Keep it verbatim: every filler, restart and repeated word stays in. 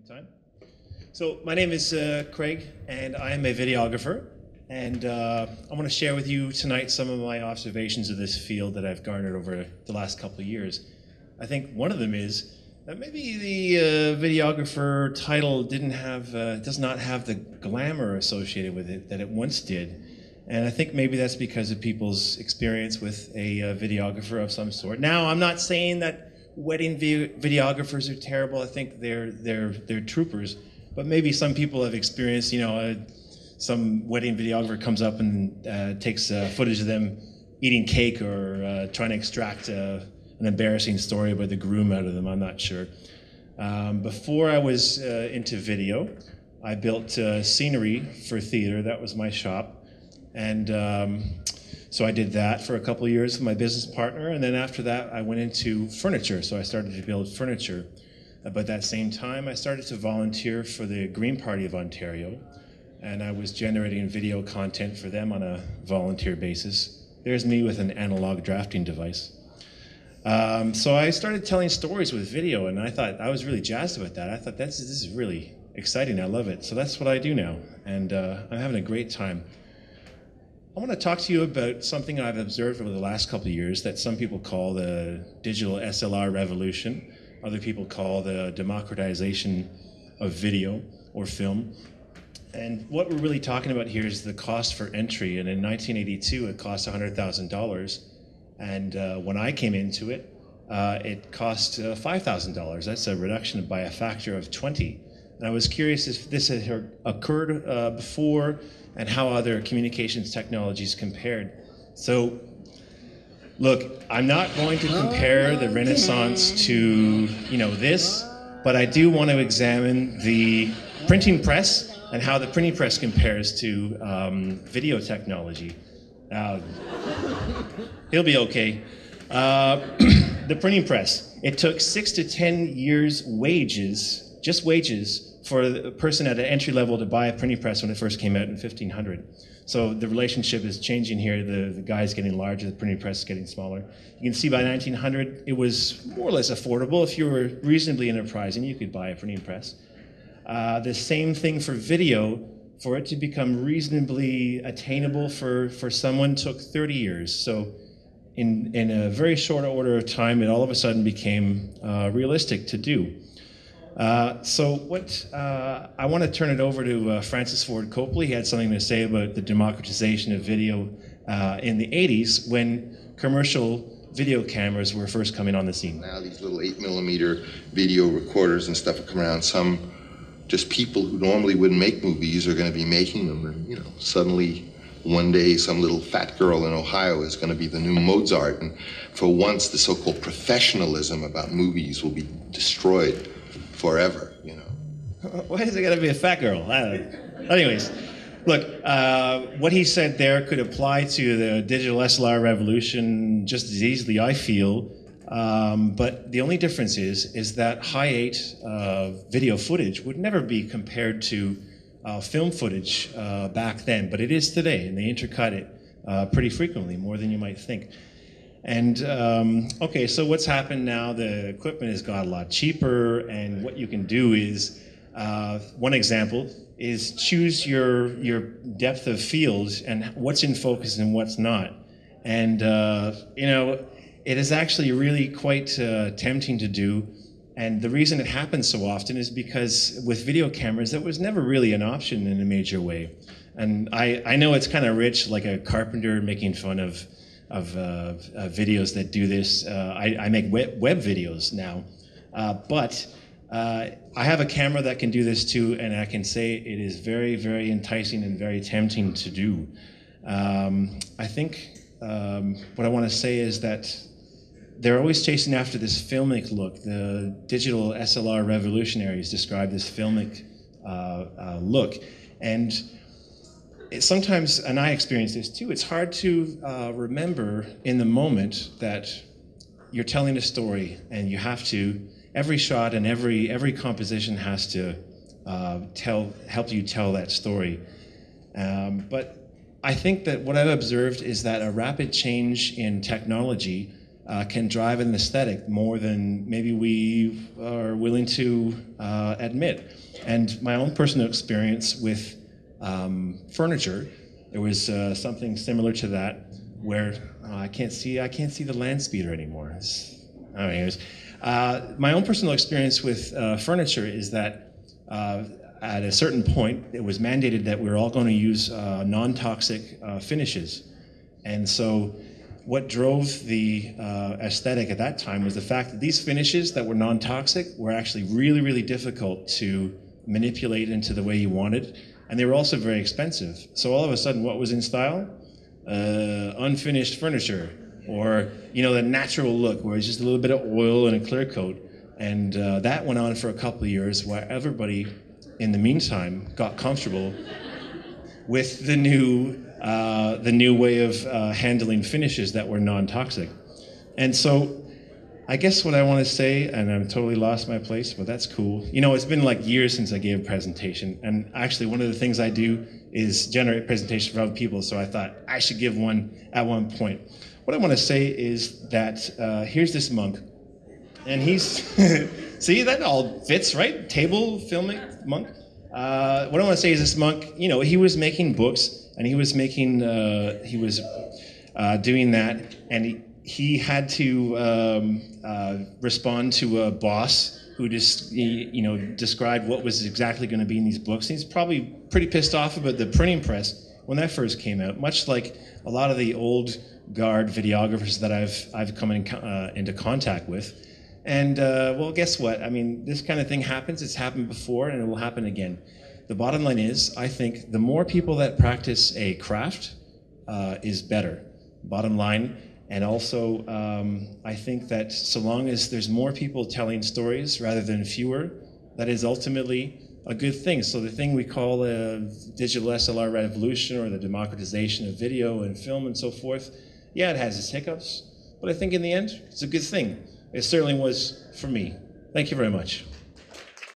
Time. So my name is uh, Craig, and I am a videographer, and uh, I want to share with you tonight some of my observations of this field that I've garnered over the last couple of years. I think one of them is that maybe the uh, videographer title didn't have, uh, does not have the glamour associated with it that it once did. And I think maybe that's because of people's experience with a uh, videographer of some sort. Now, I'm not saying that wedding vi videographers are terrible. I think they're they're they're troopers. But maybe some people have experienced, you know, uh, some wedding videographer comes up and uh, takes uh, footage of them eating cake or uh, trying to extract uh, an embarrassing story about the groom out of them. I'm not sure. Um, before I was uh, into video, I built uh, scenery for theater. That was my shop, and um, so I did that for a couple of years with my business partner, and then after that I went into furniture, so I started to build furniture. But at that same time I started to volunteer for the Green Party of Ontario, and I was generating video content for them on a volunteer basis. There's me with an analog drafting device. Um, so I started telling stories with video, and I thought, I was really jazzed about that. I thought, that's, this is really exciting, I love it. So that's what I do now, and uh, I'm having a great time. I want to talk to you about something I've observed over the last couple of years that some people call the digital S L R revolution. Other people call the democratization of video or film. And what we're really talking about here is the cost for entry. And in nineteen eighty-two, it cost one hundred thousand dollars. And uh, when I came into it, uh, it cost uh, five thousand dollars. That's a reduction by a factor of twenty. And I was curious if this had occurred uh, before, and how other communications technologies compared. So, look, I'm not going to compare the Renaissance to, you know, this, but I do want to examine the printing press and how the printing press compares to um, video technology. Uh, he'll be okay. Uh, the printing press. It took six to ten years' wages, just wages, for a person at an entry level to buy a printing press when it first came out in fifteen hundred. So the relationship is changing here. The, the guy's getting larger, the printing press is getting smaller. You can see by nineteen hundred, it was more or less affordable. If you were reasonably enterprising, you could buy a printing press. Uh, the same thing for video. For it to become reasonably attainable for, for someone took thirty years. So in, in a very short order of time, it all of a sudden became uh, realistic to do. Uh, so what, uh, I want to turn it over to uh, Francis Ford Coppola. He had something to say about the democratization of video uh, in the eighties when commercial video cameras were first coming on the scene. Now these little eight millimeter video recorders and stuff are coming around. Some just people who normally wouldn't make movies are going to be making them, and you know, suddenly one day some little fat girl in Ohio is going to be the new Mozart, and for once the so-called professionalism about movies will be destroyed forever, you know. Why is it got to be a fat girl? I don't know. Anyways, look, uh, what he said there could apply to the digital S L R revolution just as easily, I feel. Um, but the only difference is, is that high eight uh, video footage would never be compared to uh, film footage uh, back then, but it is today, and they intercut it uh, pretty frequently, more than you might think. And um, okay, so what's happened now? The equipment has got a lot cheaper, and what you can do is, uh, one example is choose your your depth of field and what's in focus and what's not. And uh, you know, it is actually really quite uh, tempting to do. And the reason it happens so often is because with video cameras, that was never really an option in a major way. And I I know it's kind of rich, like a carpenter making fun of. of uh, uh, videos that do this. Uh, I, I make web, web videos now, uh, but uh, I have a camera that can do this too, and I can say it is very, very enticing and very tempting to do. Um, I think um, what I want to say is that they're always chasing after this filmic look. The digital S L R revolutionaries describe this filmic uh, uh, look, and It sometimes, and I experience this too, it's hard to uh, remember in the moment that you're telling a story, and you have to, every shot and every every composition has to uh, tell, help you tell that story. Um, but I think that what I've observed is that a rapid change in technology uh, can drive an aesthetic more than maybe we are willing to uh, admit. And my own personal experience with um, furniture, there was uh, something similar to that, where uh, I can't see I can't see the land speeder anymore. It's, anyways, uh, my own personal experience with uh, furniture is that uh, at a certain point, it was mandated that we were all going to use uh, non-toxic uh, finishes, and so what drove the uh, aesthetic at that time was the fact that these finishes that were non-toxic were actually really, really difficult to manipulate into the way you wanted, and they were also very expensive. So all of a sudden, what was in style? Uh, unfinished furniture, or you know, the natural look where it's just a little bit of oil and a clear coat, and uh, that went on for a couple of years, while everybody, in the meantime, got comfortable with the new uh, the new way of uh, handling finishes that were non-toxic. And so, I guess what I want to say, and I'm totally lost my place, but that's cool. You know, it's been like years since I gave a presentation, and actually one of the things I do is generate presentations for other people, so I thought I should give one at one point. What I want to say is that uh, here's this monk, and he's, see, that all fits, right? Table filming monk. Uh, what I want to say is this monk, you know, he was making books, and he was making, uh, he was uh, doing that, and he, he had to um, uh, respond to a boss who just, you know, described what was exactly going to be in these books. He's probably pretty pissed off about the printing press when that first came out, much like a lot of the old guard videographers that I've I've come in, uh, into contact with. And uh, well, guess what? I mean, this kind of thing happens. It's happened before, and it will happen again. The bottom line is, I think the more people that practice a craft uh, is better. Bottom line. And also, um, I think that so long as there's more people telling stories rather than fewer, that is ultimately a good thing. So the thing we call a digital S L R revolution, or the democratization of video and film and so forth, yeah, it has its hiccups, but I think in the end, it's a good thing. It certainly was for me. Thank you very much.